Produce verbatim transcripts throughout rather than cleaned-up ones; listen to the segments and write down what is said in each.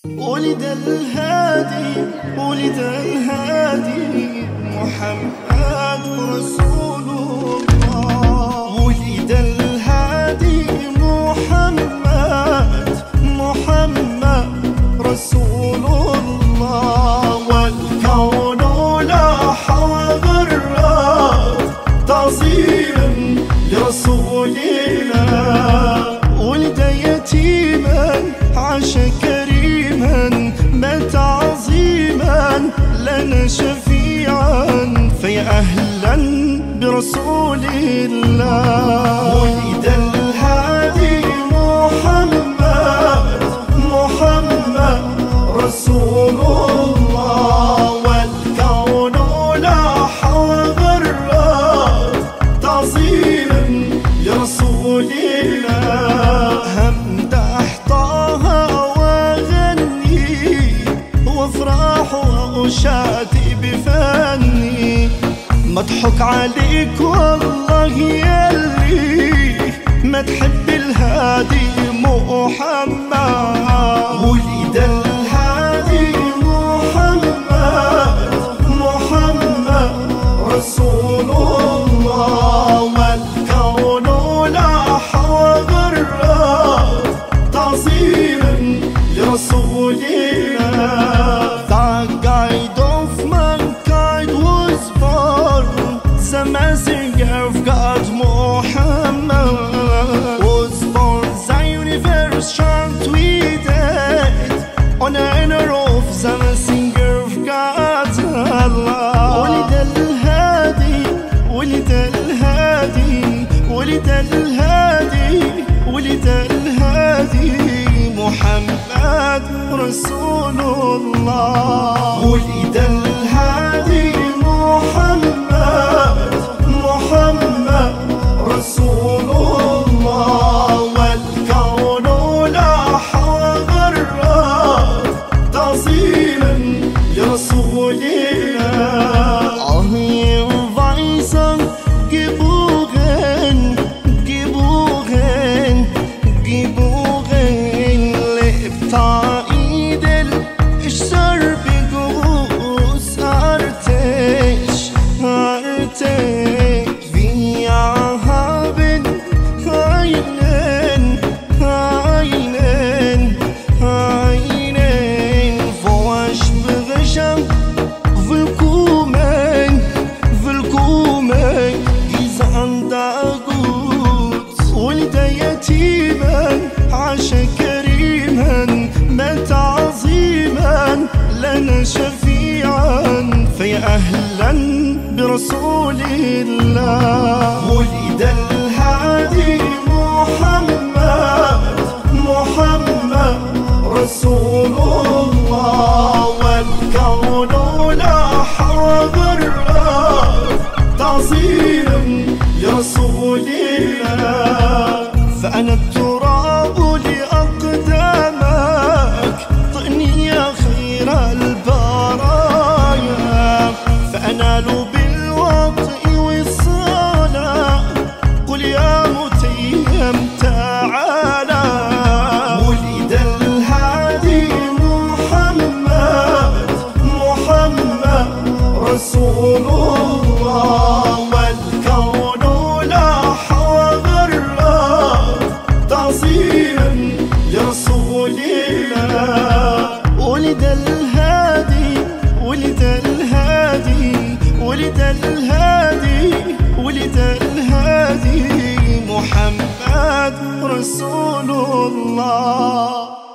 ولد الهادي ولد الهادي محمد رسول الله. ولد الهادي محمد محمد رسول الله. والكون لاح وغرد تعظيما لرسول الله. ولد يتيما عاش كريما مات عظيما لنا شفيعا فيا أهلا برسول الله. ولد الهادي محمد محمد رسول الله. والكون لاح وغرد تعظيما لرسول الله. همدح طه واغني وافرح واشادي بفني. مضحك عليك والله يلي ما تحب الهادي محمد. ولد الهادي محمد محمد رسول الله. والكون لاح وغرد تعظيما لرسول الله. The guide of mankind was born, the messenger of God Muhammad was born. The universe chant with it on honor of the messenger of God Allah. ولد الهادي ولد الهادي ولد الهادي ولد الهادي محمد رسول الله. ولد الهادي محمد محمد رسول الله. والكون لاح وغرد تعظيما لرسول الله. Weisen geboren, geboren, geboren. Lebt Idel, ich serbe groß artig, artig. Wir haben einen, einen, einen. Vorsprechen, willkommen, willkommen. ولد يتيما عاش كريما مات عظيما لنا شفيعا فيا أهلا برسول الله. ولد الهادي محمد محمد رسول الله. والكون لاح وغرد تعظيما لرسول الله. فأنا التراب لأقدامك طئني يا خير البرايا. فأنال بالوطء والصلاة قل يا متيم تعالى. ولد الهادي محمد محمد رسول الله. والكون لاح وغرد تعظيما لرسول الله. ولد الهادي ولد الهادي ولد الهادي ولد الهادي محمد رسول الله.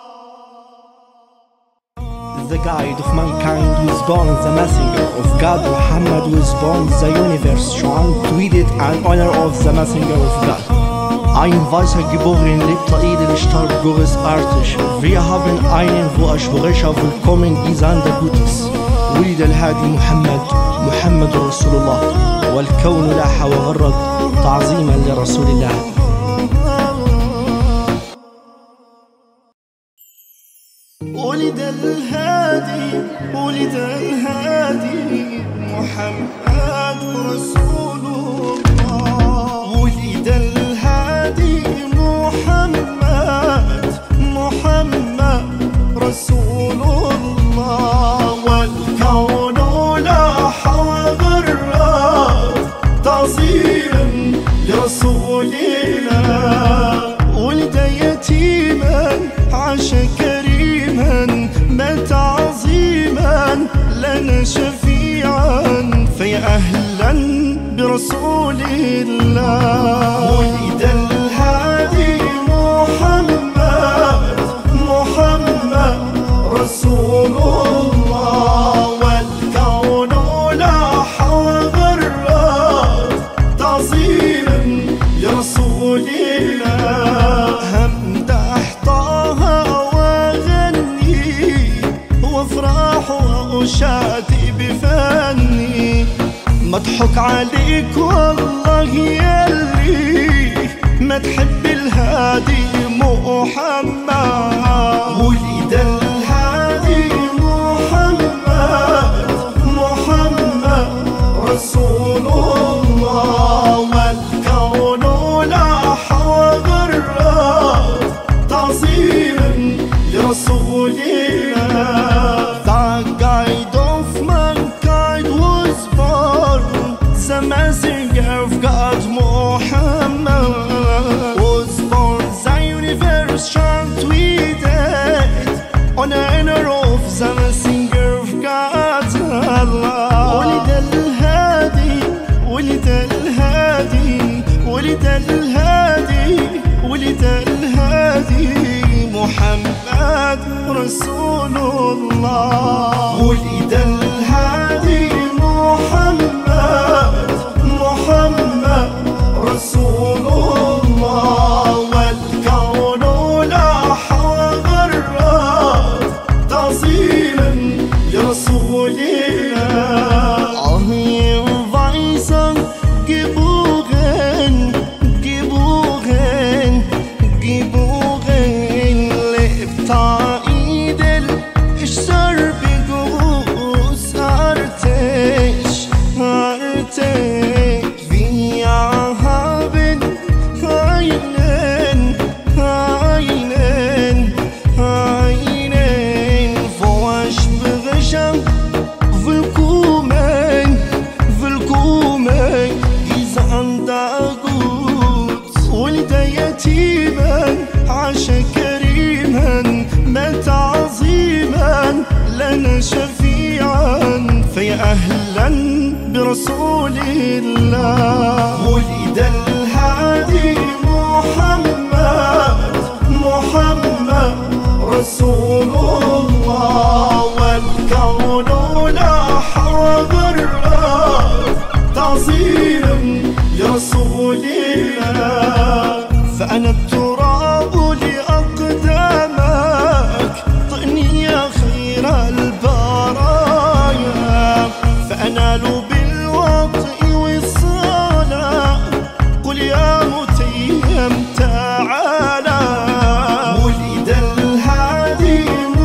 The guide of mankind was born, the messenger of God Muhammad was born, the universe tweeted an honor of the messenger of God. Ein weißer geboren lebt Idel starb groß artig. Wir haben einen, wo Ashburisha willkommen Isan der Gutes. ولد الهادي محمد محمد رسول الله. والكون لاح وغرد تعظيما لرسول الله. ولد الهادي ولد الهادي محمد رسول الله. ولد الهادي محمد محمد رسول برسول الله. ولد الهادي محمد محمد رسول الله، والكون لاح وغرد تعظيما لرسول الله. همدح طه واغني وافرح واشادي بفني، مضحك عليك والله يلي ما تحب الهادي محمد. ولد الهادي محمد محمد رسول الله، والكون لاح وغرد تعظيما لرسول الله. The guide of mankind was born, the messenger of God Muhammad was born, the universe chant with it on honor of the messenger of God Allah. ولد الهادي ولد الهادي ولد الهادي ولد الهادي محمد رسول الله. ولد الهادي محمد محمد رسول الله، والكون لاح وغرد تعظيما لرسول الله. Geboren, geboren, geboren, lebt Idel, ich serbe groß, artig, artig. Wir haben einen, einen, einen, Vorsprecher, willkommen, willkommen. ولد يتيما عاش كريما، مات عظيما لنا شفيعا، فيا أهلا برسول الله. ولد الهادي محمد محمد رسول الله، والكون لاح وغرد تعظيما لرسول الله. فأنا التراب لأقدامك، طئني يا خير البرايا، فأنال بالوطء والصلاة، قل يا متيم تعالى. ولد الهادي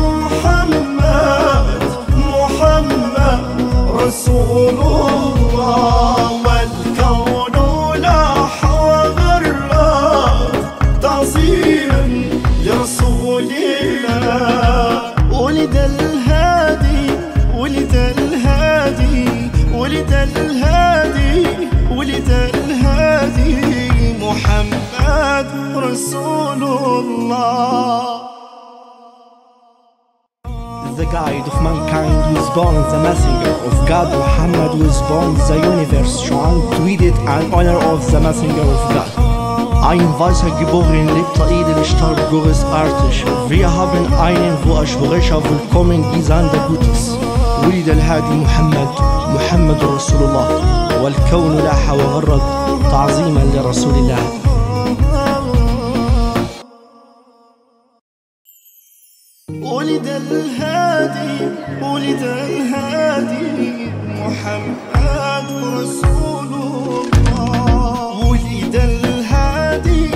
محمد محمد رسول الله، والكون لاح وغرد تعظيما لرسول الله. ولد الهادي ولد الهادي ولد الهادي ولد الهادي محمد رسول الله. The guide of mankind was born, the messenger of God Muhammad was born, the universe schon tweeted an honor of the messenger of God. Ein weißer geboren lebt Idel, starb großartig. Wir haben einen, wo Ashburisha willkommen, Isande Gutes. ولد الهادي محمد محمد رسول الله، والكون لاح وغرد تعظيما لرسول الله. ولد الهادي ولد الهادي محمد رسول الله. ولد الهادي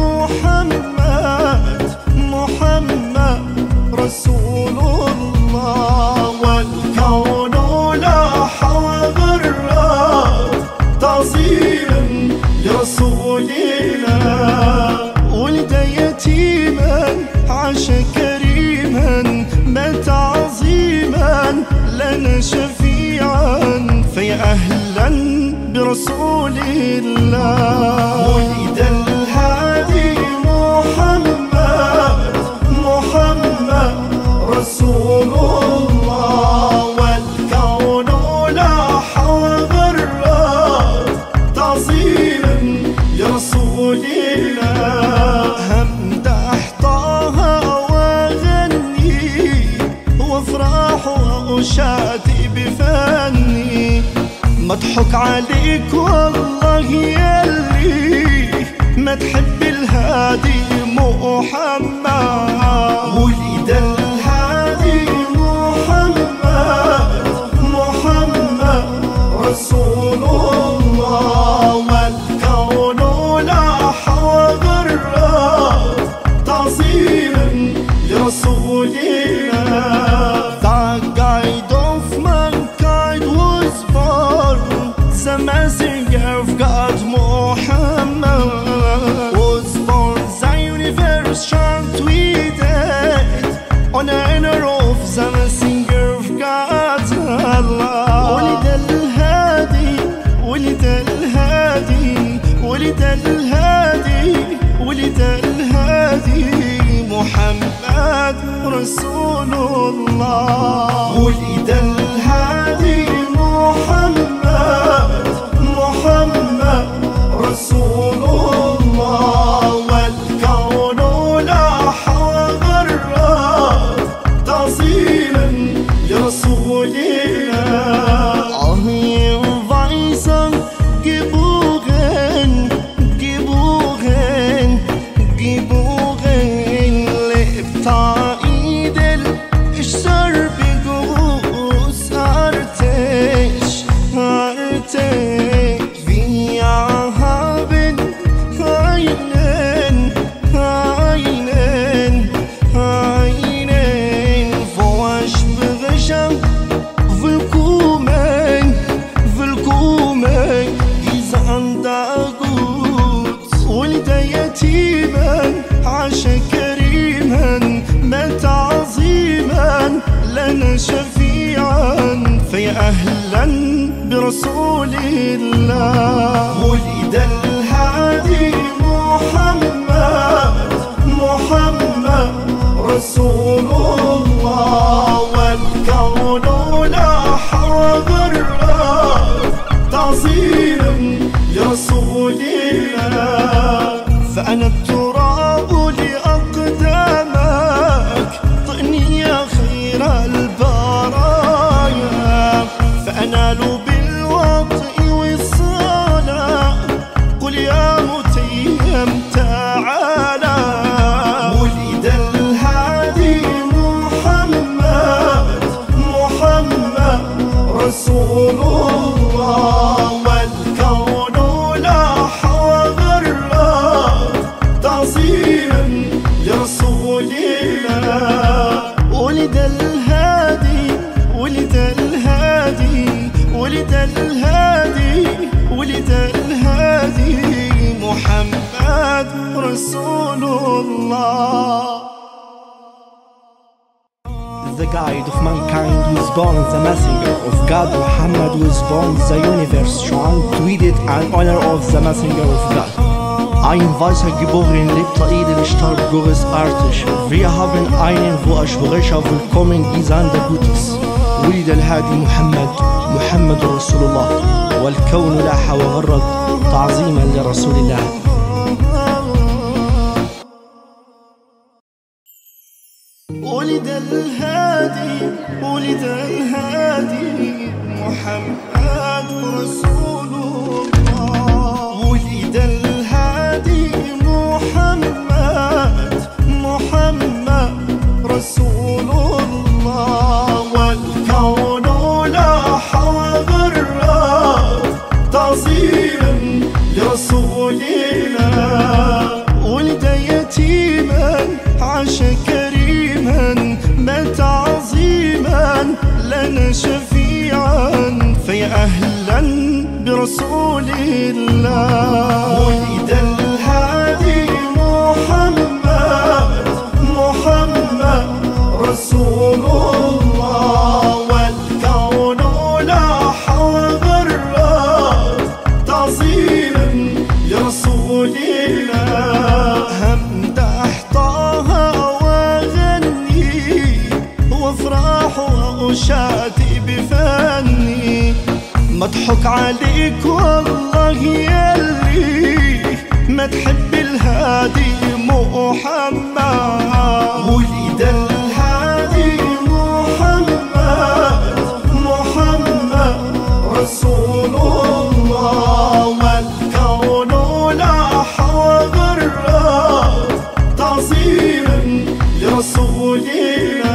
محمد محمد رسول الله، والكون لاح وغرد تعظيما لرسول الله. ولد يتيما عاش كريما، مات عظيما لنا شفيعا، فيا أهلا برسول الله. ولد الهادي محمد محمد رسول الله، والكون لاح وغرد مضحوك عليك والله ياللي ما تحب الهادي محمد. ولد الهادي محمد، محمد رسول الله، والكون لاح وغرد تعظيما لرسول الله. The guide of mankind was born, the messenger of God Muhammad was born, the universe chant we did on honor of the messenger of God Allah. ولد الهادي ولد الهادي ولد الهادي ولد الهادي محمد رسول الله. ولد الهادي محمد، محمد رسول الله، والكون لاح وغرد تعظيما لرسول الله. ولد يتيما عاش كريما مات عظيما لنا شفيعا، فيا أهلا برسول الله. ولد الهادي محمد، محمد رسول الله، والكون لاح وغرد تعظيما لرسول الله. فأنا التراب لأقدامك، طئني يا خير البرايا، فأنال بالوطء والصلاة، قل يا متيم تعالى. ولد الهادي محمد، محمد رسول الله، والكون لاح وغرد تعظيما لرسول الله. ولد الهادي ولد الهادي ولد الهادي ولد الهادي محمد رسول الله. The guide of mankind was born, the messenger of God Muhammad was born, the universe schon tweeted an honor of the messenger of God. Ein weißer geboren lebt Eid stark großartig. Wir haben einen, wo Ashburisha willkommen Isan der Gutes. ولد الهادي محمد، محمد رسول الله، والكون لاح وغرد تعظيما لرسول الله. ولد الهادي ولد الهادي محمد رسول الله. ولد الهادي محمد، محمد رسول الله، والكون لاح وغرد تعظيما لرسول الله. ولد يتيما عاش كريما مات عظيما لنا شفيعا، فيا أهلا برسول الله. ولد الهادي محمد، محمد رسول الله، والكون لاح وغرد تعظيما لرسول الله. همدح طه وغني وافرح وأشادي بفني، مضحوك عليك والله ياللي ما تحب الهادي محمد. ولد الهادي محمد، محمد رسول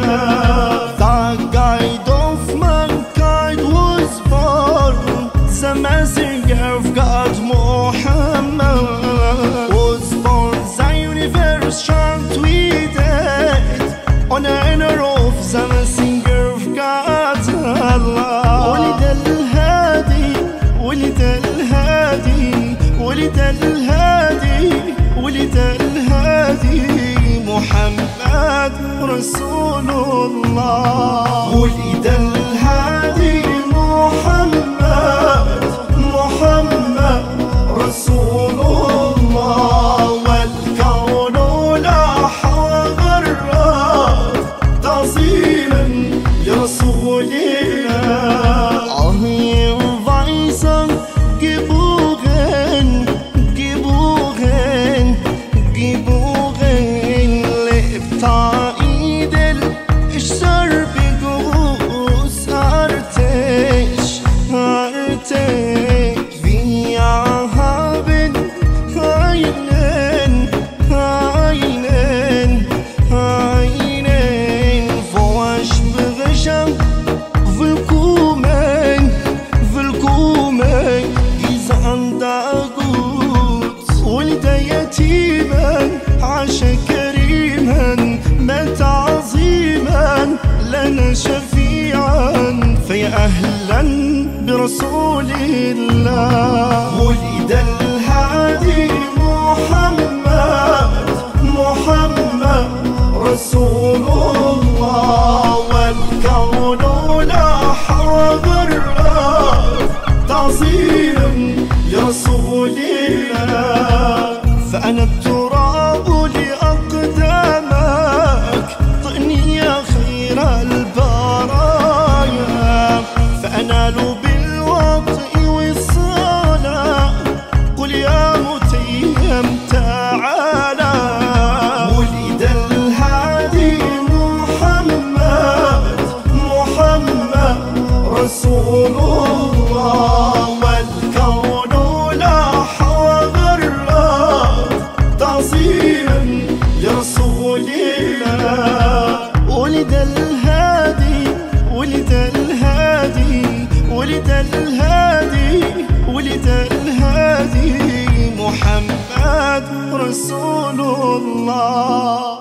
The guide of mankind was born, the messenger of God Muhammad was born, the universe chant with it on honor of the messenger of God Allah. ولد الهادي ولد الهادي ولد الهادي ولد الهادي محمد رسول الله. ولد الهادي محمد محمد رسول الله. والكون لاح وغرد تعظيما لرسول الله. ولد يتيما عاش كريما مات عظيما لنا شفيعا فيا أهلا برسول الله. ولد الهادي محمد محمد رسول الله. والكون لاح وغرد تعظيما لرسول الله. فأنا التراب لأقدامك طئني يا خير البرايا. فأنال بالوطء والصلاة قل يا متيم تعالى. ولد الهادي محمد محمد رسول الله. والكون لاح وغرد تعظيما لرسول الله. ولد الهادي ولد الهادي ولد الهادي ولد الهادي محمد رسول الله.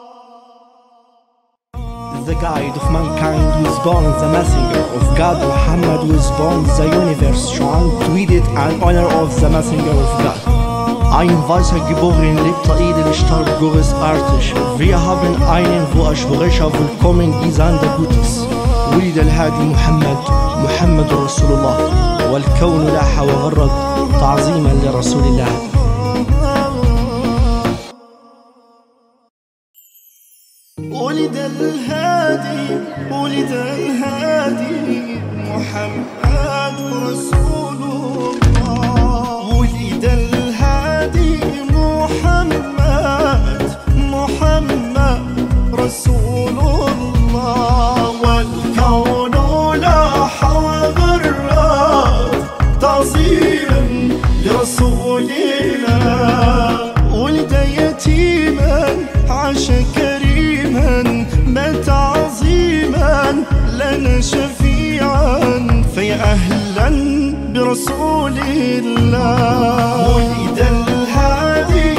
The guide of mankind was born, the messenger of God Muhammad was born, the universe schon tweeted an honor of the messenger of God. Ein weißer geboren lebt Eid starb großartig. Wir haben einen Wurschurischer willkommen Isande Gutes. ولد الهادي محمد محمد رسول الله. والكون لاح وغرد تعظيما لرسول الله. ولد الهادي ولد الهادي محمد رسول الله. ولد الهادي محمد محمد رسول الله. والكون لاح وغرد تعظيما لرسول الله. ولد يتيما عاش كريما مات عظيما لنا شفيعا فيا أهلا برسول الله. ولد الهادي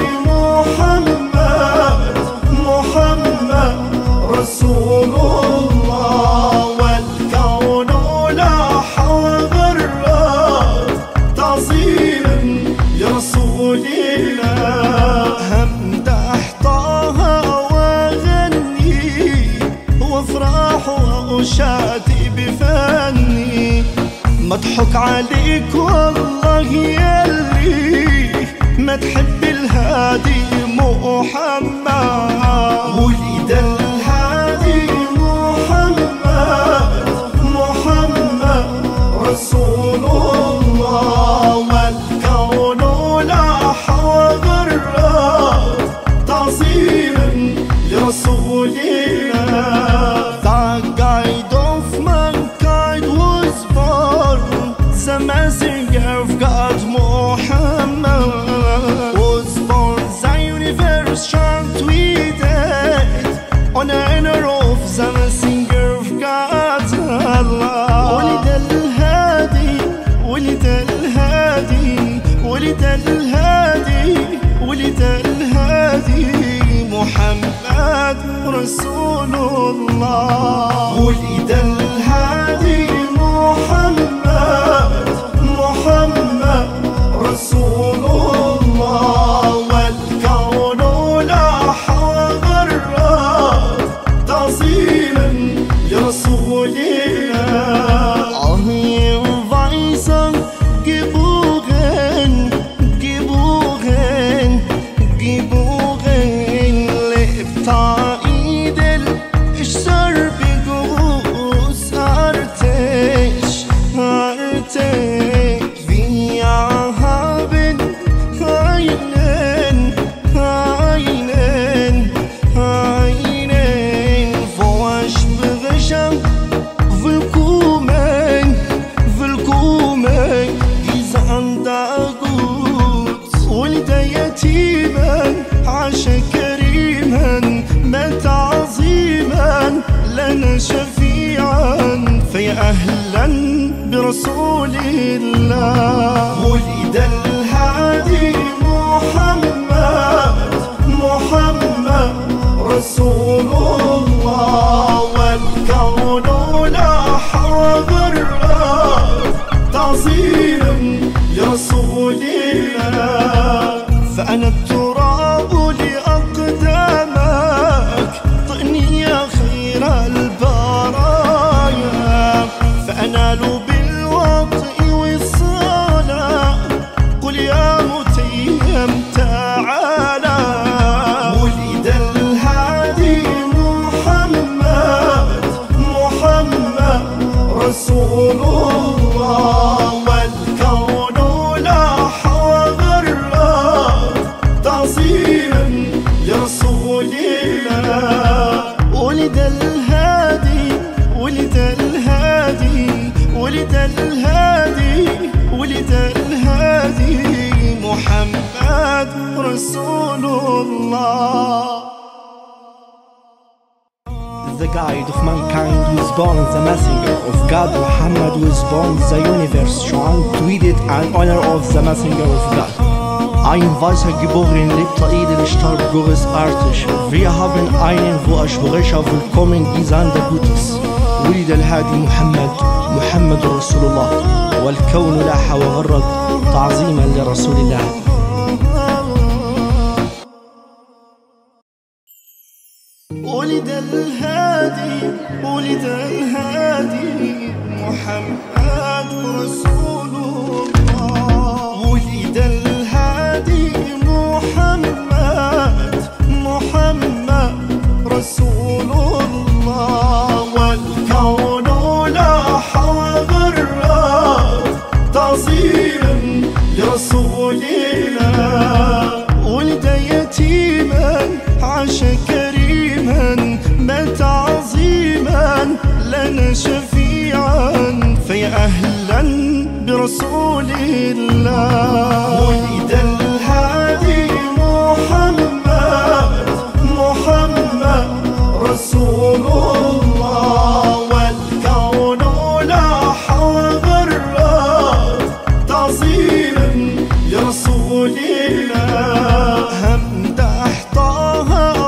محمد محمد رسول الله. والكون لاح وغرد تعظيما لرسول الله. همدح طه وافرح وأشادي بفني مضحك عليك والله يلي ما تحب الهادي محمد. ولد الهادي محمد محمد رسول الله. والكون لاح وغرد تعظيما لرسول الله. The guide of mankind was born, the messenger of God Muhammad was born, the universe chant with it on honor of the ولد الهادي ولد الهادي محمد رسول الله. ولد الهادي محمد محمد رسول الله. والكون لاح وغرد تعظيما لرسول الله. Geboren, geboren, geboren, lebt Idel, ich serbe groß, artig, artig. Wir haben einen, einen, einen, Vorsprecher, willkommen, willkommen. ولد يتيما عاش كريما مات عظيما لنا شفيعا فيا أهلا برسول الله. ولد الهادي محمد محمد رسول الله. والكون لاح وغرد تعظيما لرسول الله. فأنا التراب لأقدامك طئني يا خير البرايا. فأنال بالوطء والصلاة قل يا متيم تعالى. ولد الهادي محمد محمد رسول الله. والكون لاح وغرد تعظيما لرسول الله. ولد الهادي ولد الهادي ولد الهادي ولد الهادي محمد رسول الله. The guide of mankind who is born, the messenger of God Muhammad who is born, the universe schon tweeted an honor of the messenger of God. Ein weißer geboren lebt Idel stark großartig. Wir haben einen, wo Versprecher willkommen, die Sande Gutes. ولد الهادي محمد محمد رسول الله. والكون لاح وغرد تعظيما لرسول الله. ولد الهادي ولد الهادي محمد رسول الله. ولد الهادي محمد محمد رسول الله. والكون لاح وغرد تعظيما لرسول الله. ولد يتيما عاش كريما مات عظيما لنا شفيعا فيا أهلا برسول الله. ولد الهادي محمد محمد رسول الله. والكون لاح وغرد تعظيما لرسول الله. همدح طه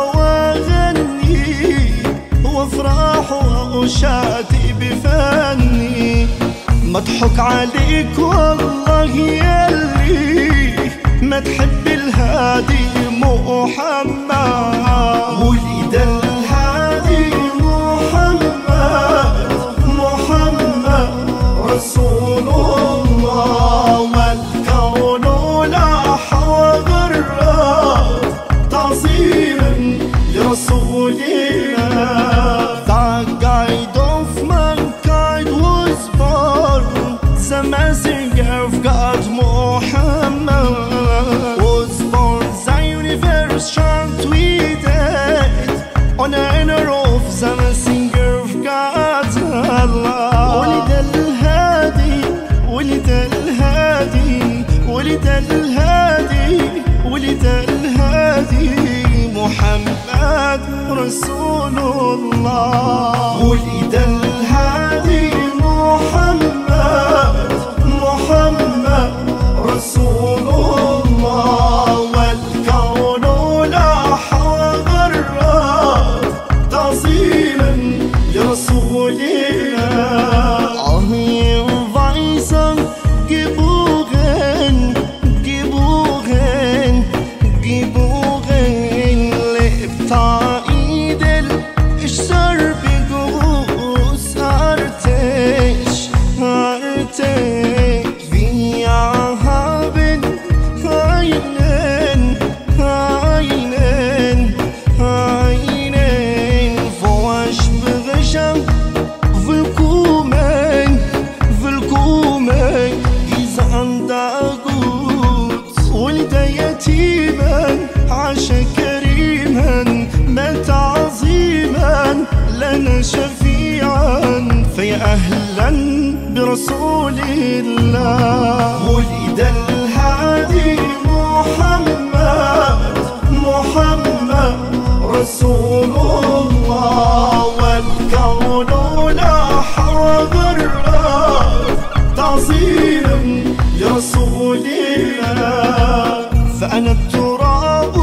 وافرح وأشادي بفني مضحك عليك والله يلي ما تحب الهادي محمد. ولد الهادي محمد محمد رسول الله. والكون لاح وغرد تعظيما لرسول الله. The messenger of God Muhammad was born, the universe shall tweet it on honor of the messenger of God Allah. ولد الهادي ولد الهادي ولد الهادي ولد الهادي محمد رسول الله. ولد الهادي محمد محمد رسول الله. شفيعا فيا أهلا برسول الله. ولد الهادي محمد محمد رسول الله، والكون لاح وغرد تعظيما لرسول الله. فأنا التراب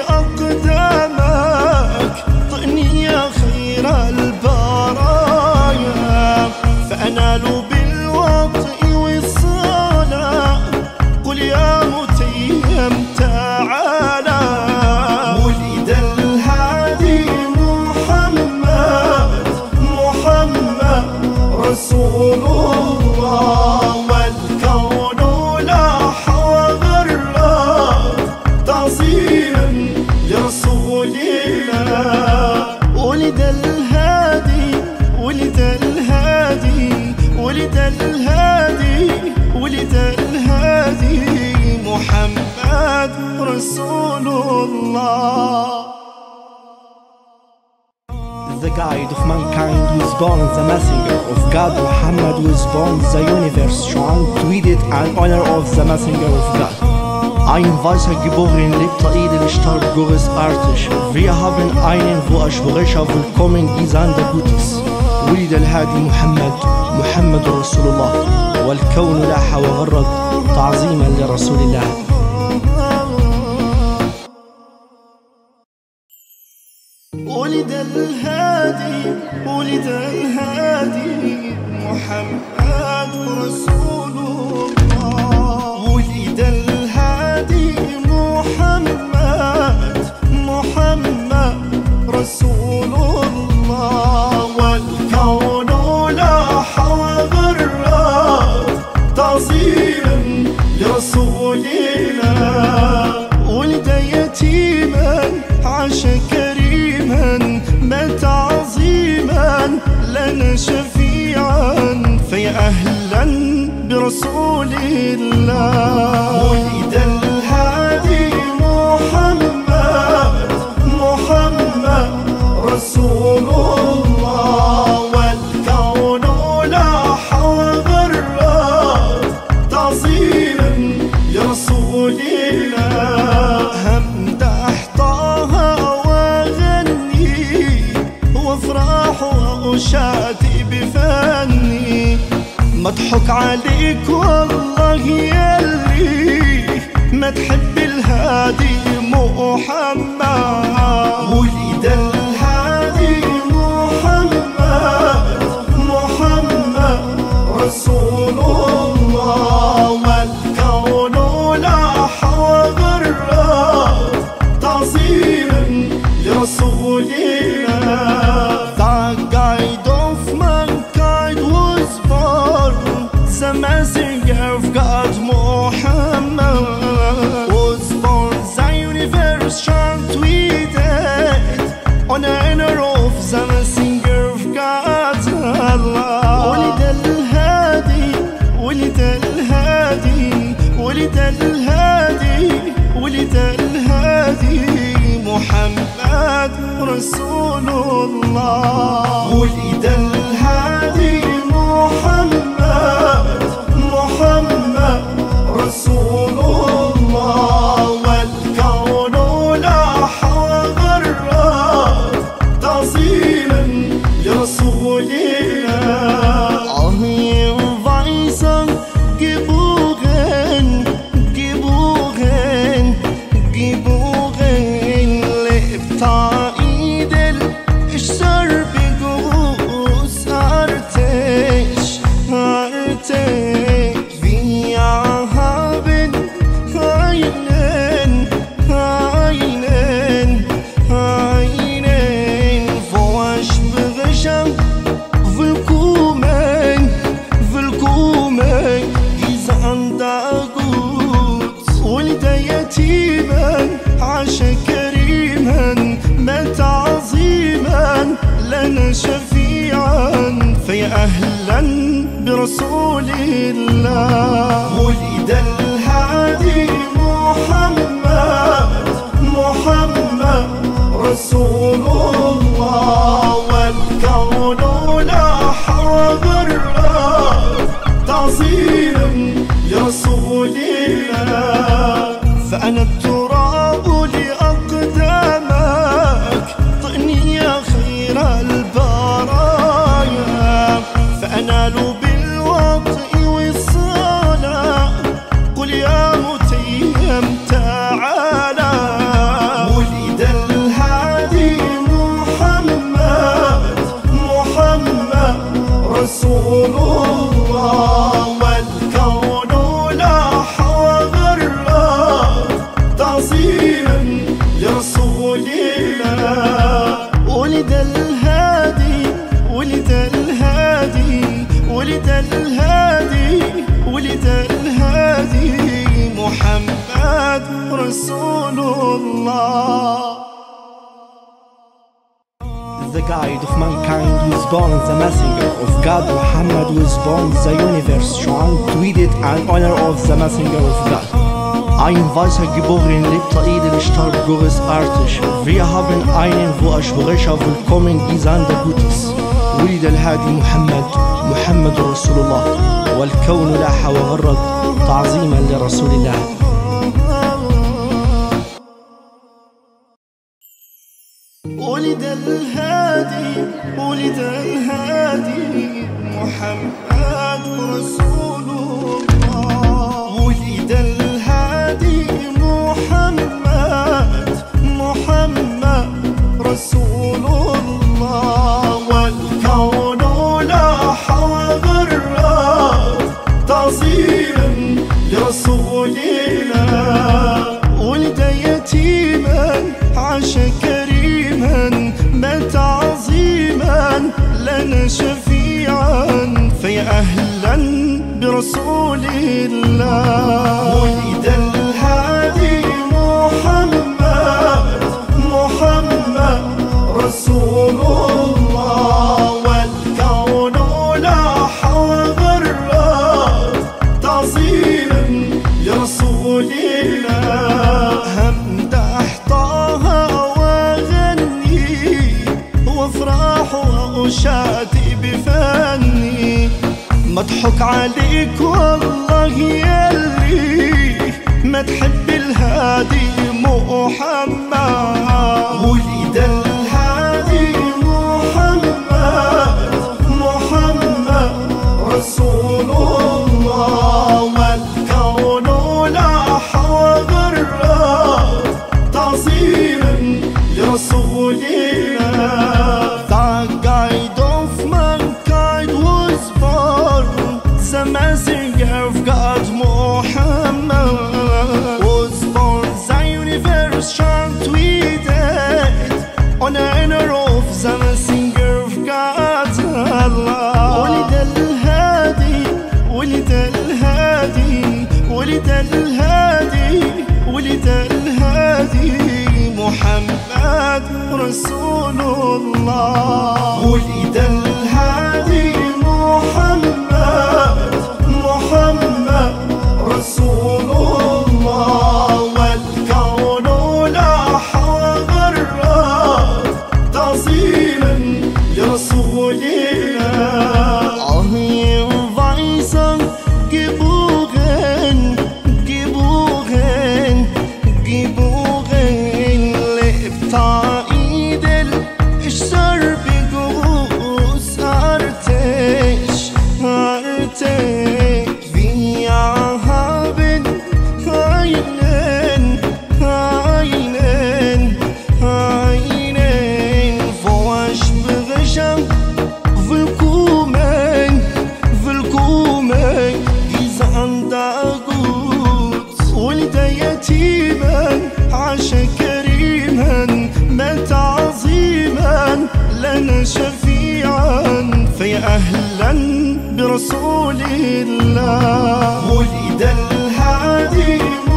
لأقدامك، طئني يا خير البرايا، فأنال بالوطء والصلاة، قل يا متيم تعالى. ولد الهادي محمد محمد رسول الله، والكون لاح وغرد تعظيما لرسول الله. ولد الهادي ولد الهادي ولد الهادي ولد الهادي محمد رسول الله. The guide of mankind who is born, the messenger of God Muhammad who is born, the universe schon tweeted an honor of the messenger of God. Ein weißer geboren lebt Idel starb Gottes artig. Wir haben einen, wo Ashburisha willkommen Gesandter Gutes. ولد الهادي محمد محمد رسول الله، والكون لاح وغرد تعظيما لرسول الله. ولد الهادي ولد الهادي محمد رسول الله. ولد الهادي محمد محمد رسول الله، والكون لاح وغرد تعظيما لرسول الله. ولد يتيما عاش كريما، مات عظيما لنا شفيعا فيا أهلا برسول الله. ولد الهادي محمد محمد رسول الله، والكون لاح وغرد تعظيما لرسول الله. همدح طه واغني وافرح واشاتي بفني، مضحك عليك والله يلي ما تحب الهادي محمد. ولد الهادي محمد محمد رسول الله، والكون لاح وغرد تعظيما لرسول الله. The guide of mankind was born, the messenger of God Muhammad was born, the universe shan't we dead on honor of the messenger of God Allah. ولد الهادي ولد الهادي ولد الهادي ولد الهادي محمد رسول الله. ولد الهادي محمد محمد رسول الله، والكون لاح وغرد تعظيما لرسول الله. Ein weißer geboren geboren geboren lebt Idel starb Gottes artig artig. Wir haben einen einen einen wo Ashburisha willkommen willkommen Gesandter Gutes. ولد يتيما عاش كريما، مات عظيما لنا شفيعا فيا أهلا برسول الله. ولد الهادي محمد محمد رسول الله، والكون والكون لاح وغرد تعظيما لرسول الله. فأنا التراب لأقدامك طئني يا خير البرايا، فأنال بالوطء والصلاة قل يا متيم تعالى. ولد الهادي محمد محمد رسول الله، والكون لاح وغرد تعظيما لرسول الله. ولد الهادي ولد الهادي ولد الهادي ولد الهادي محمد رسول الله. The guide of mankind who is born, the messenger of God Muhammad who is born, the universe schon tweeted an honor of the messenger of God. Ein weißer geboren lebt Eidel starb Gottes artig. Wir haben einen, wo Ashburisha willkommen Gesandter Gutes. ولد الهادي محمد محمد رسول الله، والكون لاح وغرد تعظيما لرسول الله. ولد الهادي ولد الهادي محمد رسول الله. ولد الهادي محمد محمد رسول الله، والكون لاح وغرد تعظيما لرسول الله. ولد يتيما عاش كريما مات عظيما لنا شفيعا، فيا أهلا برسول الله. ولد الهادي محمد محمد رسول الله، والكون لاح وغرد تعظيما لرسول الله. همدح طه واغني وافرح واشادي بفني، مضحك عليك والله يلي ما تحب الهادي محمد. ولد الهادي محمد محمد رسول الله، والكون لاح وغرد تعظيما لرسول الله. The guide of mankind was born, the messenger of God Muhammad was born, the universe shone tweeted on honor of the messenger of God Allah. ولد الهادي ولد الهادي ولد الهادي ولد الهادي محمد رسول الله. ولد الهادي محمد محمد رسول الله، والكون لاح وغرد تعظيما لرسول الله. Ein weißer geboren geboren geboren lebt Eidel starb Gottes artig artig. Wir haben einen einen einen wo Ashburisha willkommen willkommen Gesandter Gutes. ولد يتيما عاش كريما مات عظيما لنا شفيعا، فيا أهلا برسول الله. ولد الهادي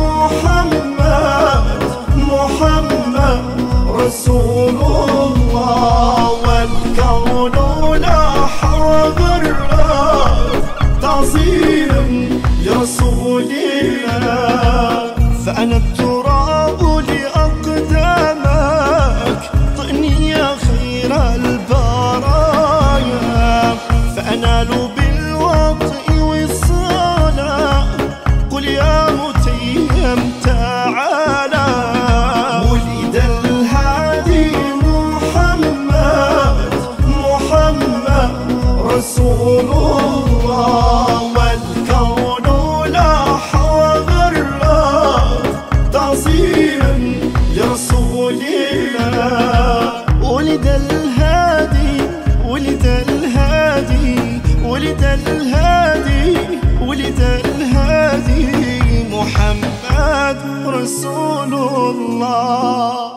محمد محمد رسول الله، والكون لاح وغرد تعظيما لرسول الله. فأنا التراب لأقدامك طئني يا خير البرايا، رسول الله، والكون لاح وغرد تعظيما لرسول الله. ولد الهادي ولد الهادي ولد الهادي ولد الهادي محمد رسول الله.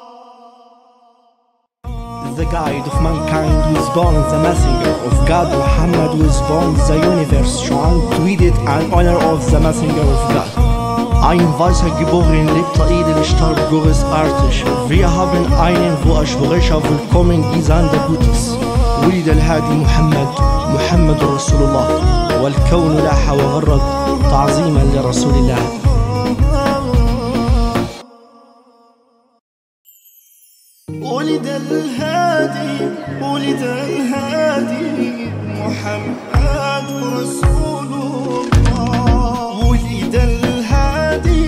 The guide of mankind who is born, the messenger of God Muhammad who is born, the universe schon tweeted an honor of the messenger of God. Ein weißer geboren lebt Eidel stark großartig. Wir haben einen, wo Ashburisha willkommen Gisande Gutes. ولد الهادي محمد محمد رسول الله، والكون لاح وغرد تعظيما لرسول الله. ولد الهادي ولد الهادي محمد رسول الله. ولد الهادي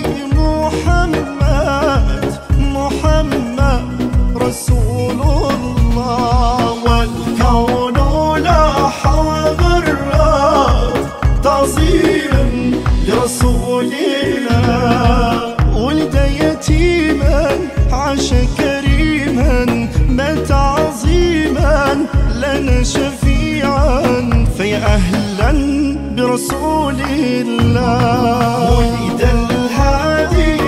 محمد محمد رسول الله، والكون لاح وغرد تعظيما لرسول الله. ولد يتيما عاش كريما مات عظيما لنا شفيعا، فيا أهلا برسول الله. ولد الهادي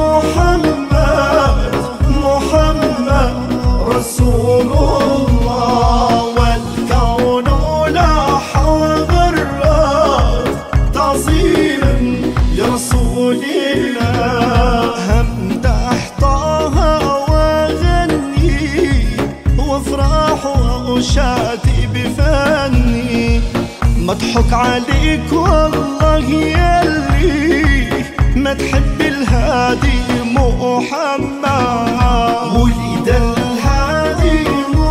محمد محمد رسول الله، والكون لاح وغرد تعظيما لرسول الله. همدح طه واغني وافرح واشادي بفني، مضحك عليك والله يلي ما تحب الهادي محمد. ولد الهادي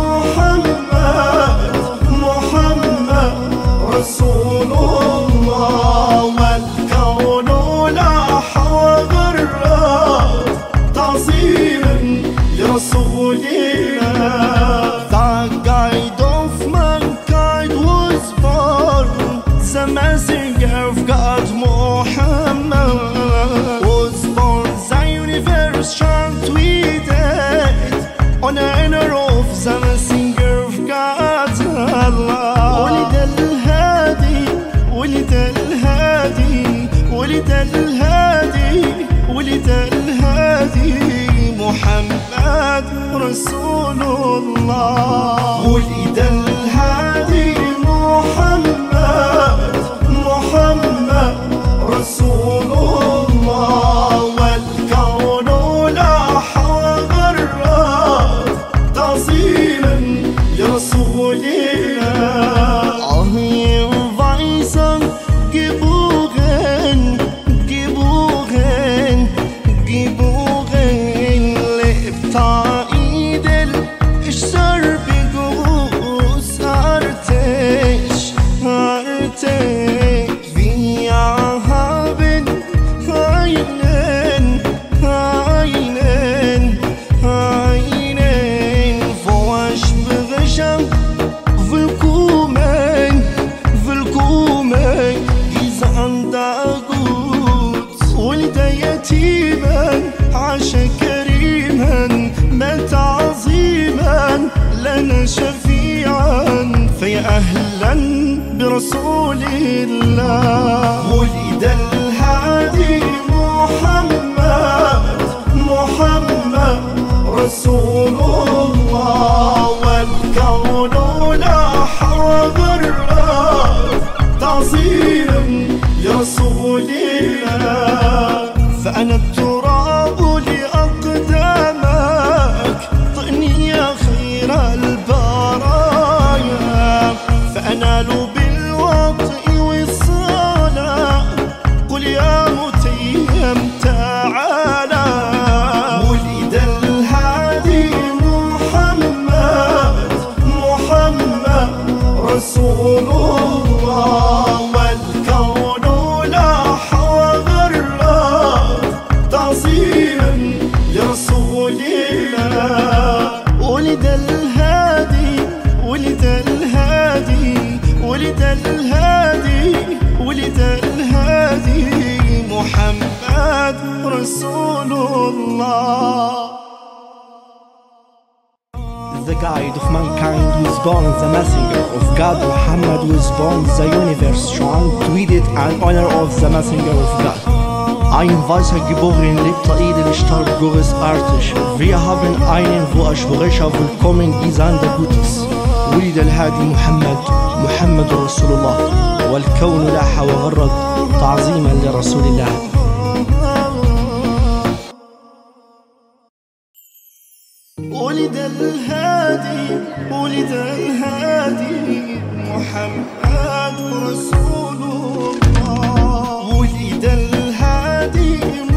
محمد محمد رسول الله، والكون لاح وغرد تعظيما لرسول الله. The guide of mankind was born, the messenger of God Muhammad was born, the universe shone tweeted on honor of the messenger of God Allah. ولد الهادي ولد الهادي ولد الهادي ولد الهادي محمد رسول الله. ولد الهادي محمد محمد رسول الله، والكون لاح وغرد تعظيما لرسول الله. Ein weißer geboren geboren geboren lebt Eidel stark großartig artig. Wir haben einen einen einen wo Ashburisha willkommen willkommen Gisande Gut. ولد يتيما عاش كريما مات عظيما لنا شفيعا، فيا أهلا برسول الله. ولد الهادي محمد محمد رسول الله، والكون لاح وغرد تعظيما لرسول الله. فأنا التراب لأقدامك طئني يا خير البرايا، فأنال بالوطء والصلاة قل يا متيم تعالى. ولد الهادي محمد محمد رسول الله، والكون لاح وغرد تعظيما لرسول الله. ولد الهادي ولد الهادي ولد الهادي ولد الهادي محمد رسول الله. The guide of mankind who is born, the messenger of God Muhammad who is born, the universe schon tweeted an honor of the messenger of God. Ein weißer Geboren lebt edel stark großartig. Wir haben einen, wo Ashburisha willkommen Gesandter Gutes. ولد الهادي محمد محمد رسول الله، والكون لاح وغرد تعظيما لرسول الله. ولد الهادي ولد الهادي محمد رسول الله. ولد الهادي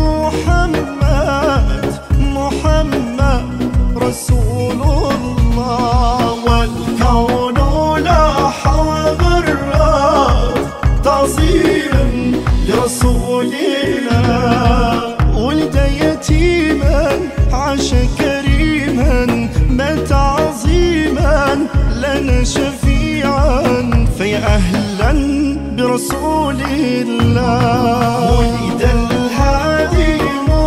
محمد محمد رسول الله، والكون لاح وغرد تعظيما لرسول الله. ولد يتيما عاش كريما مات عظيما لنا شفيعا، فيا أهلا برسول الله. ولد الهادي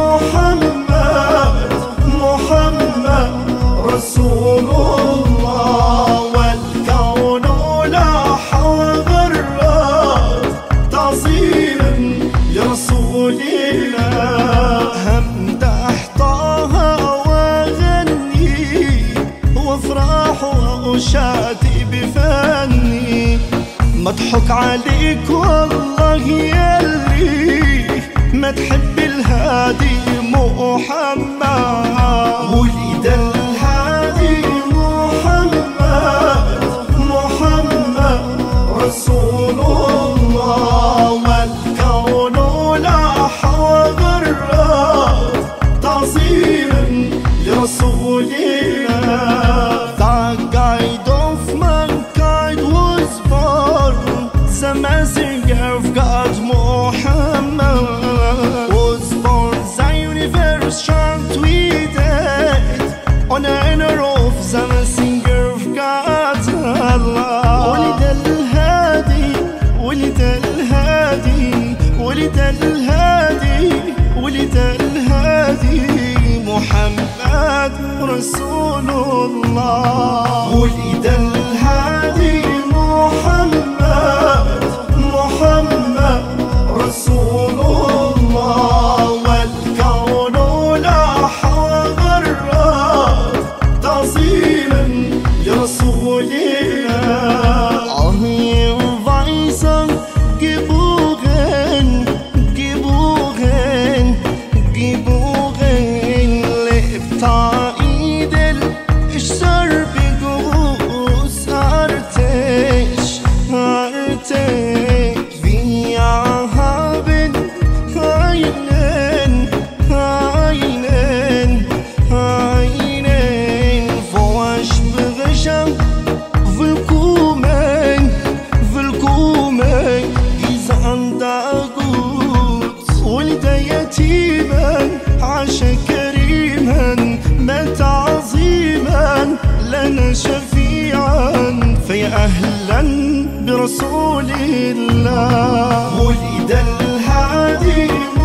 محمد محمد رسول الله، والكون لاح وغرد تعظيما لرسول الله. همدح طه واغني وافرح واشادي بفني، مضحك عليك والله يلي ما تحب الهادي محمد. ولد الهادي محمد محمد رسول الله، والكون لاح وغرد تعظيما لرسول الله. The guide of mankind was born, the messenger of God Muhammad was born, the universe shall tweeted on honor of the messenger of God Allah. ولد الهادي ولد الهادي ولد الهادي ولد الهادي محمد رسول الله. ولد الهادي محمد محمد رسول الله، والكون لاح وغرد تعظيما لرسول الله. Ein weißer Geboren Geboren Geboren lebt edel stark großartig artig. Wir haben einen einen einen wo Ashburisha willkommen willkommen Gesandter Gut. ولد يتيما عاش كريما مات عظيما لنا شفيعا، فيا أهلا برسول الله. ولد الهادي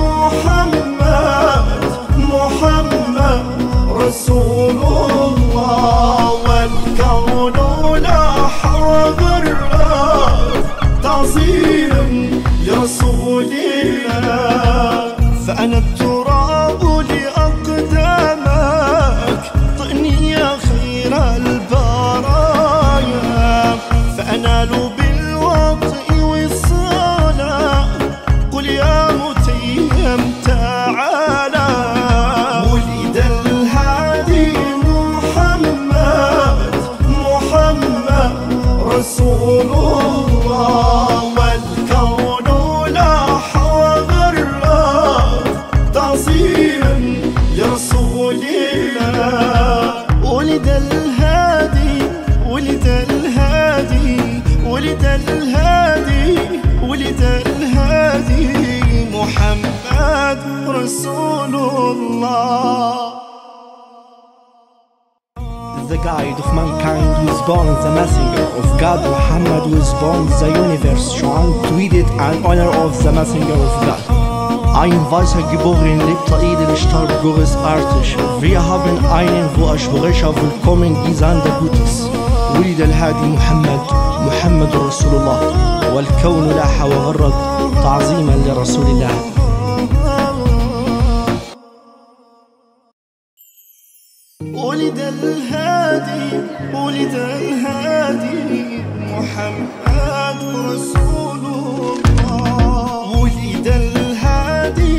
محمد محمد رسول الله، والكون لاح وغرد تعظيما لرسول الله. فأنا التراب لأقدامك طئني يا خير البرايا، فأنال بالوطء والصلاة قل يا متيم تعالى. ولد الهادي محمد محمد رسول الله، والكون لاح وغرد تعظيما لرسول الله. ولد الهادي ولد الهادي ولد الهادي ولد الهادي محمد رسول الله. The guide of mankind who is born, the messenger of God, Muhammad who is born, the universe schon tweeted an honor of the messenger of God. Ein weißer geboren lebt edel stark großartig. Wir haben einen, wo Ashwarisha willkommen Gesander Gutes. ولد الهادي محمد محمد رسول الله والكون لاح وغرد تعظيما لرسول الله. ولد الهادي ولد الهادي محمد رسول الله. ولد الهادي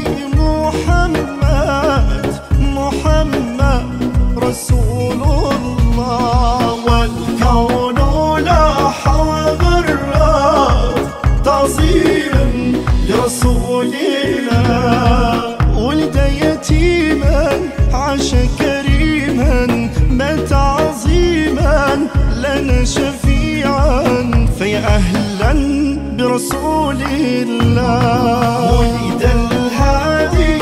محمد محمد رسول الله والكون لاح وغرد تعظيما لرسول الله. ولد يتيما عاش كريما مات عظيما لنا شفيعا فيا أهلا برسول الله. ولد الهادي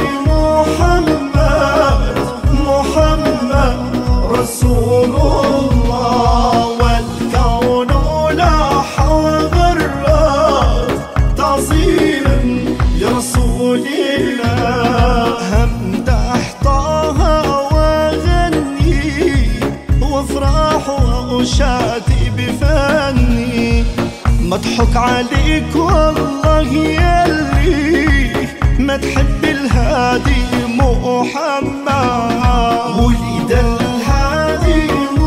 محمد محمد رسول الله والكون لاح وغرد تعظيما لرسول الله. همدح طه وافرح وأشادي بفني مضحك عليك والله يلي ما تحب الهادي محمد. ولد الهادي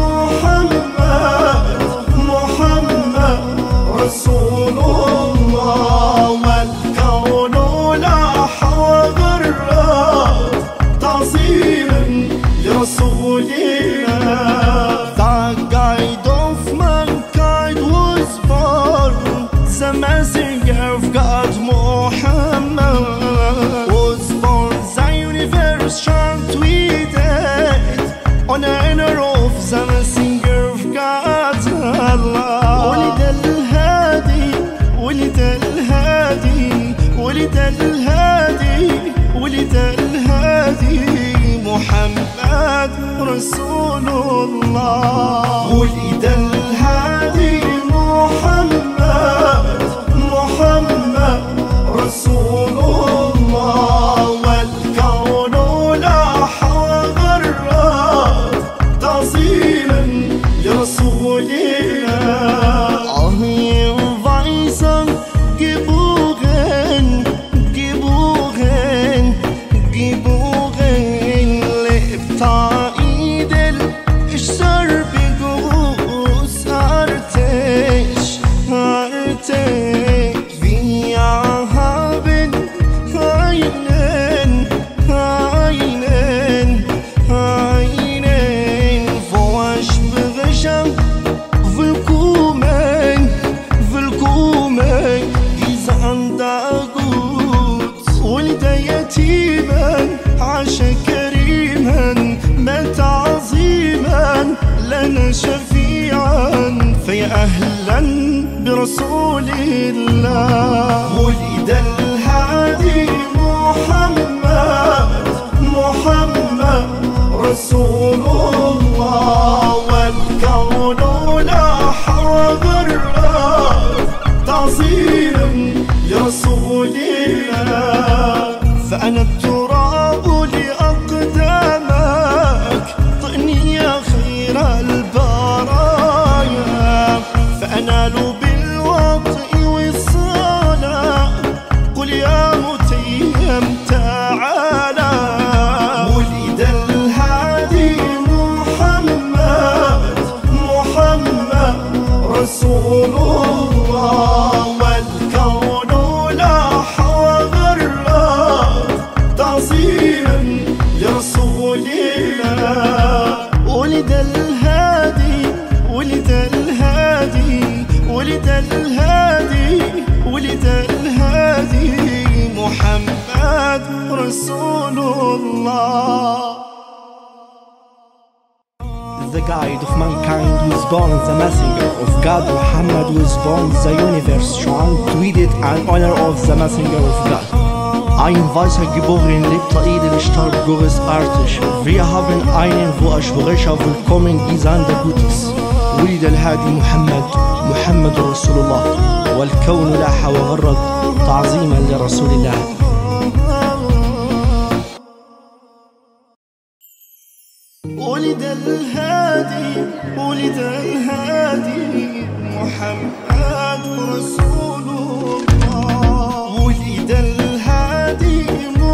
محمد محمد رسول الله والكون لاح وغرد تعظيما لرسول الله. The messenger of God Muhammad was born, the universe shall tweeted on honor of the messenger of God Allah. ولد الهادي ولد الهادي ولد الهادي ولد الهادي محمد رسول الله. ولد الهادي محمد محمد رسول الله والكون لاح وغرد تعظيما لرسول الله. Ein weißer geboren geboren geboren lebt edel stark großartig. Wir haben einen, einen, einen Vorsprecher. Willkommen, willkommen, Gesander gut. ولد يتيما عاش كريما مات عظيما لنا شفيعا فيا أهلا برسول الله. ولد الهادي محمد محمد رسول الله والكون لاح وغرد تعظيما لرسول الله. فأنا التراب لأقدامك طئني يا خير البرايا فأنال بالوطء والصلاة قل يا متيم تعالى. ولد الهادي محمد محمد رسول الله والكون لاح وغرد تعظيما لرسول الله. ولد الهادي ولد الهادي ولد الهادي ولد الهادي محمد رسول الله. The guide of mankind who is born, the messenger of God Muhammad who is born, the universe schon tweeted an honor of the messenger of God. Ein Weißer geboren, lebt edel, stark, großartig. Wir haben einen, wo Ashwarisha willkommen gesandt Gutes. ولد الهادي محمد محمد رسول الله والكون لاح وغرد تعظيما لرسول الله. ولد الهادي ولد الهادي محمد رسول الله. ولد الهادي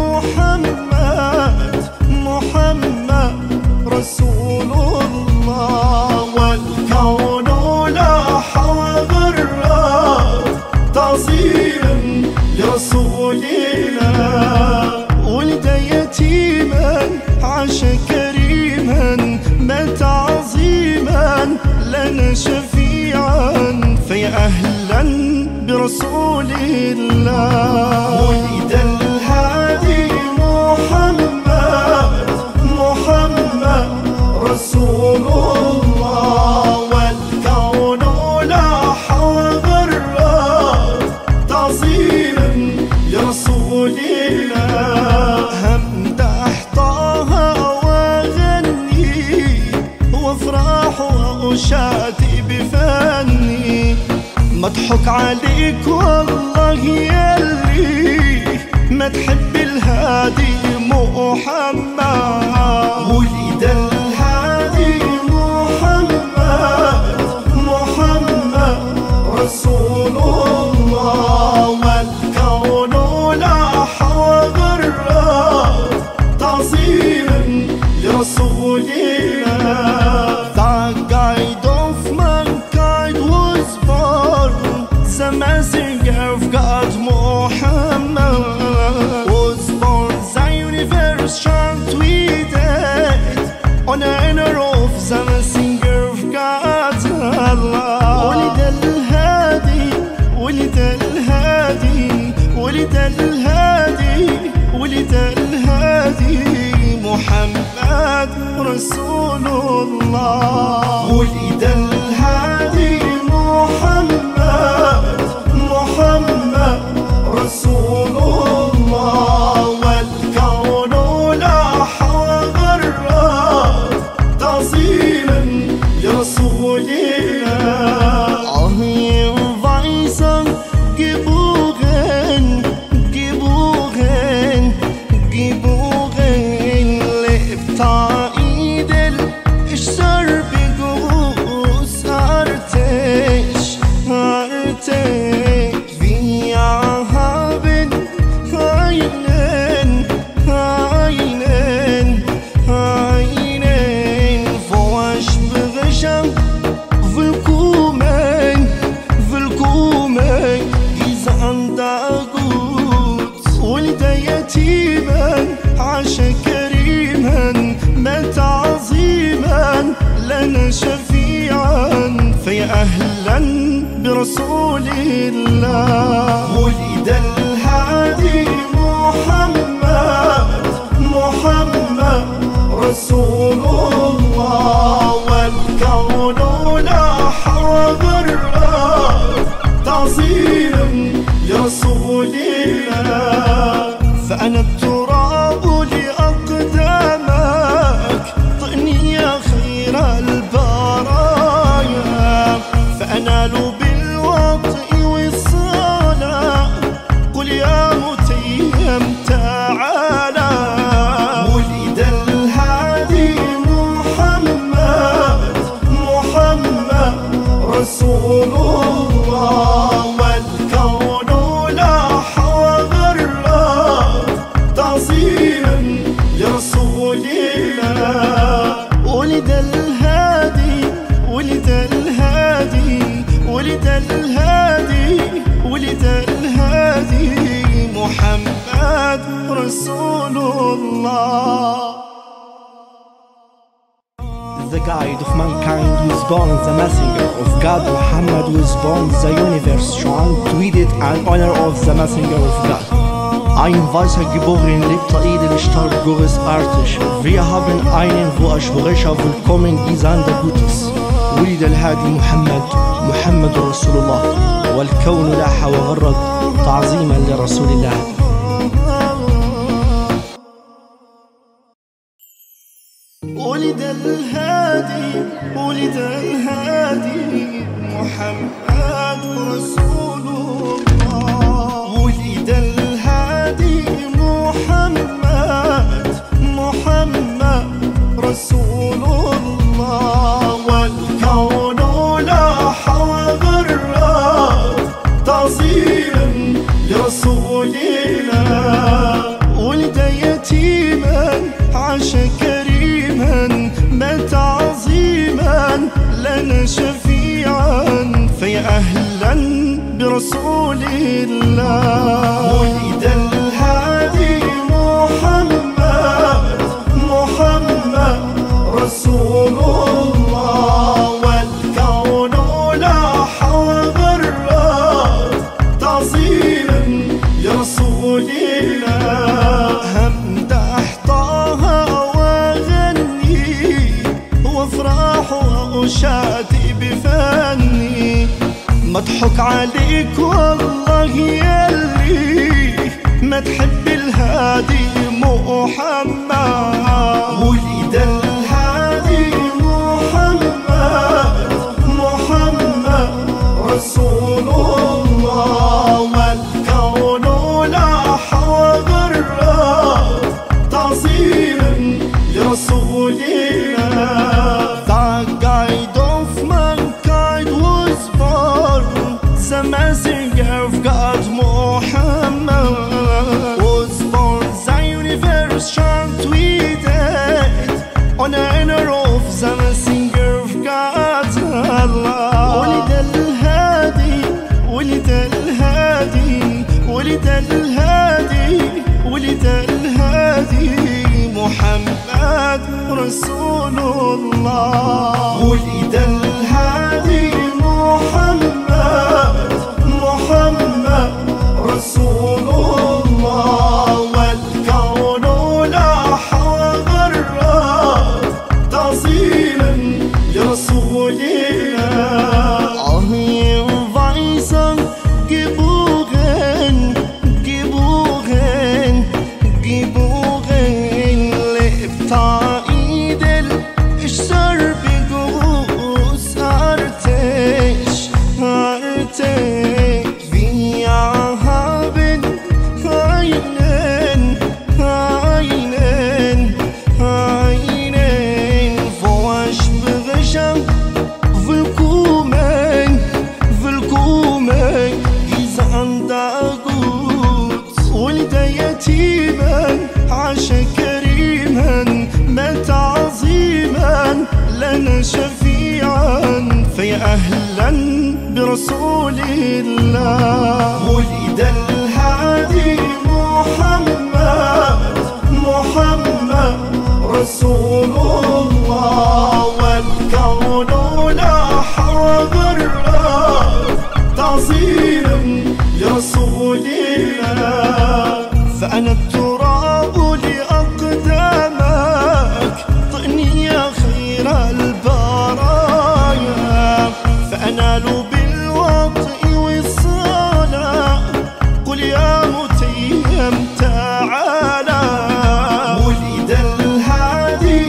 محمد محمد رسول الله والكون لاح وغرد تعظيما لرسول الله. ولد يتيما عاش كريما مات عظيما لنا شفيعا فيا أهلا برسول الله. ولد الهادي محمد محمد رسول الله والكون لاح وغرد تعظيما لرسول الله. همدح طه واغني وافرح واشادي بفني مضحك عليك والله يلي ما تحب الهادي محمد. ولد الهادي محمد محمد رسول الله والكون لاح وغرد تعظيما لرسول الله. The guide of mankind was born, the messenger of God Muhammad was born, the universe chant with it on honor of the messenger of God Allah. ولد الهادي ولد الهادي ولد الهادي ولد الهادي محمد رسول الله. ولد الهادي محمد محمد رسول الله والكون لاح وغرد تعظيما لرسول الله. Ein Weißer geboren, geboren, geboren, lebt edel, stark, großartig, artig. Wir haben einen, einen, einen, wo Ashwarisha willkommen, willkommen gesandt Gut. ولد يتيما عاش كريما مات عظيما لنا شفيعا فيا أهلا برسول الله. ولد الهادي محمد محمد رسول الله والكون لاح وغرد تعظيما لرسول الله. فأنا التراب لأقدامك طئني يا خير البرايا فأنال بالوطء والصلاة قل يا متيم تعالى. ولد الهادي محمد محمد رسول الله والكون لاح وغرد تعظيما لرسول الله. ولد الهادي ولد الهادي ولد الهادي ولد الهادي محمد رسول الله. The guide of mankind who is born, the messenger of God Muhammad who is born, the universe Shu'an tweeted an honor of the messenger of God. Ein Weißer geboren, lebt edel, stark, großartig. Wir haben einen, wo Ashwarisha willkommen gesandt Gutes. ولد الهادي محمد محمد رسول الله والكون لاح وغرد تعظيما لرسول الله. ولد الهادي ولد الهادي محمد رسول الله. ولد الهادي محمد محمد رسول الله. والكون لاح وغرد تعظيما لرسول الله. ولد يتيما عاش كريما مات عظيما لنا شفيعا فيا أهلا برسول الله. ولد الهادي محمد محمد رسول الله. والكون لاح وغرد تعظيما لرسول الله. همدح طه واغني وافرح واشادي بفني. مضحك عليك والله يلي ما تحب الهادي محمد. ولد الهادي محمد محمد رسول الله. والكون لاح وغرد تعظيما لرسول الله. The guide of mankind was born, the messenger of God Muhammad was born. The universe chant we did on honor of the messenger of God Allah. ولد الهادي ولد الهادي ولد الهادي ولد الهادي محمد رسول الله. ولد الهادي محمد محمد رسول الله. والكون لاح وغرد تعظيما لرسول الله. Geboren, geboren, geboren, lebt Idel, ich serbe groß artig, artig. Wir haben einen, einen, einen, wo ich bereich willkommen, willkommen. ولد يتيما عاش كريما مات عظيما لنا شفيعا فيا أهلا برسول الله. ولد الهادي محمد محمد رسول الله. والكون لاح وغرد تعظيما لرسول الله. فأنا التراب لأقدامك طئني يا خير البرايا. فأنال بالوطء والصلاة قل يا متيم تعالى. ولد الهادي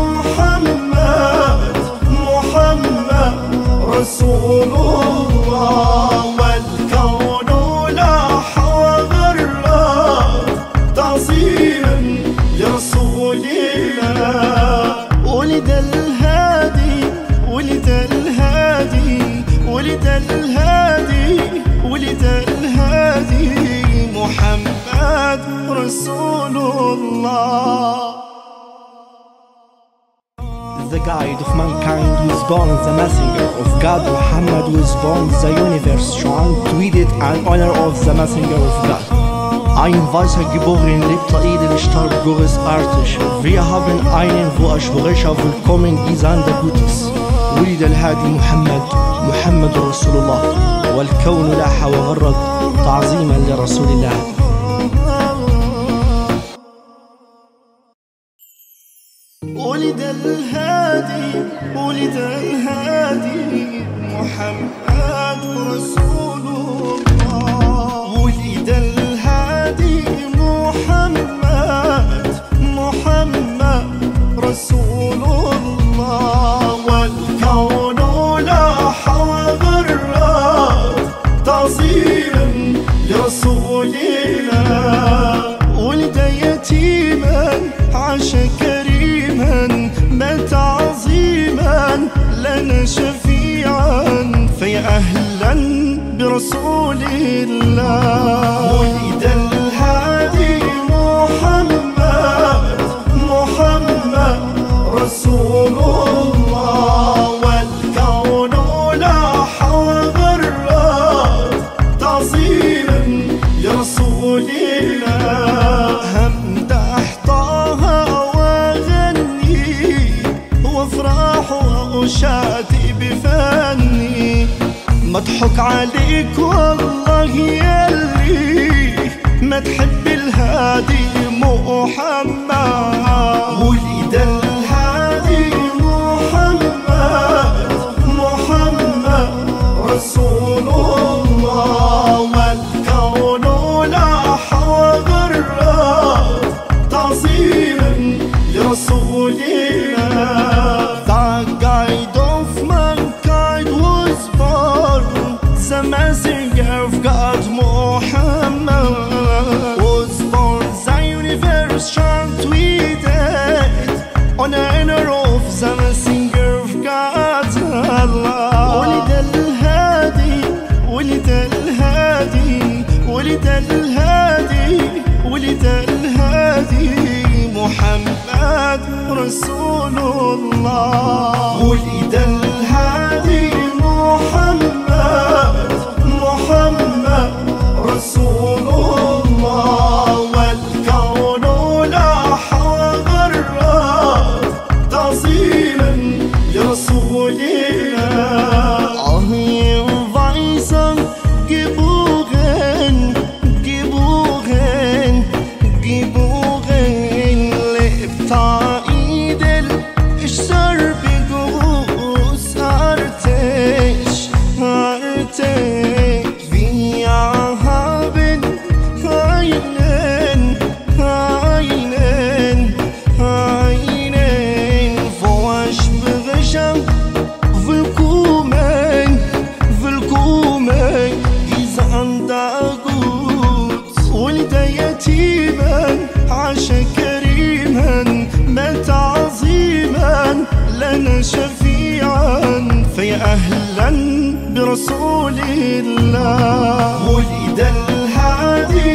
محمد محمد رسول الله. والكون لاح وغرد تعظيما لرسول الله. ولد الهادي ولد الهادي ولد الهادي ولد الهادي محمد رسول الله. The guide of mankind was born, the messenger of God Muhammad was born, the universe schon tweeted an honor of the messenger of God. Ein weißer geboren lebt Idel starb großartig. Wir haben einen, wo Ashburisha willkommen Gisande Gutes. ولد الهادي محمد محمد رسول الله. والكون لاح وغرد تعظيما لرسول الله. ولد الهادي ولد الهادي محمد رسول الله. ولد الهادي محمد محمد رسول الله. تعظيما لرسول الله. ولد يتيما عاش كريما مات عظيما لنا شفيعا، فيا أهلا برسول الله. ولد الهادي محمد محمد رسول الله، والكون لاح وغرد تعظيما لرسول الله. همدح طه واغني وافرح واشادي بفني، مضحك عليك والله يلي ما تحب الهادي محمد. ولد الهادي محمد محمد رسول الله، والكون لاح وغرد تعظيما لرسول الله. The guide of mankind was born, the messenger of God Muhammad was born, the universe chant with it on honor of the messenger of God Allah. ولد الهادي ولد الهادي ولد الهادي ولد الهادي محمد رسول الله. ولد الهادي محمد محمد رسول الله، والكون لاح وغرد تعظيما لرسول الله. آهين فايسا جبوغن جبوغن جبوغن لبتا ايدل اشتر بجوز ارتش ارتش في عهابن عينن عينن عينن فواش بغشم فالكومن فالكومن إذا عندقوت. ولد يتيما عاش كريما مات عظيما لنا شفيعا، فيا أهلا برسول الله. ولد الهادي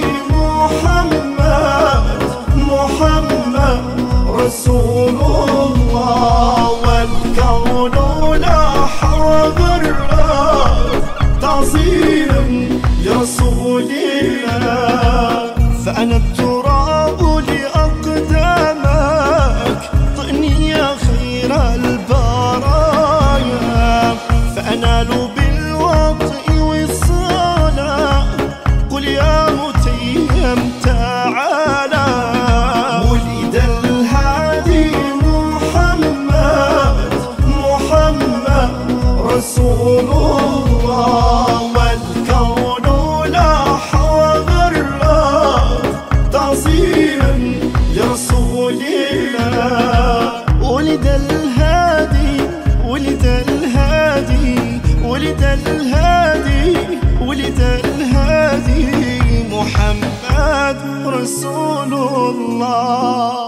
محمد محمد رسول الله، والكون لاح وغرد تعظيما لرسول الله. فأنا التراب لأقدامك طئني يا خير البرايا، فأنال بالوطء والصلاة قل يا متيم تعالى. ولد الهادي محمد محمد رسول الله، والكون لاح وغرد تعظيما لرسول الله. ولد الهادي ولد الهادي ولد الهادي ولد الهادي محمد رسول الله.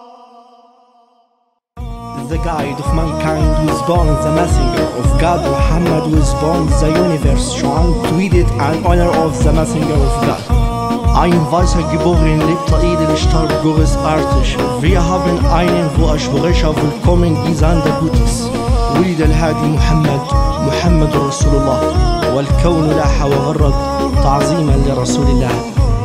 The guide of mankind was born, the messenger of God Muhammad was born, the universe schon tweeted an honor of the messenger of God. Ein weißer geboren lebt Eidel starb Gottes artig. Wir haben einen wo أشبغشة willkommen إذا Gutes. ولد الهادي محمد محمد رسول الله، والكون لاح وغرد تعظيما لرسول الله.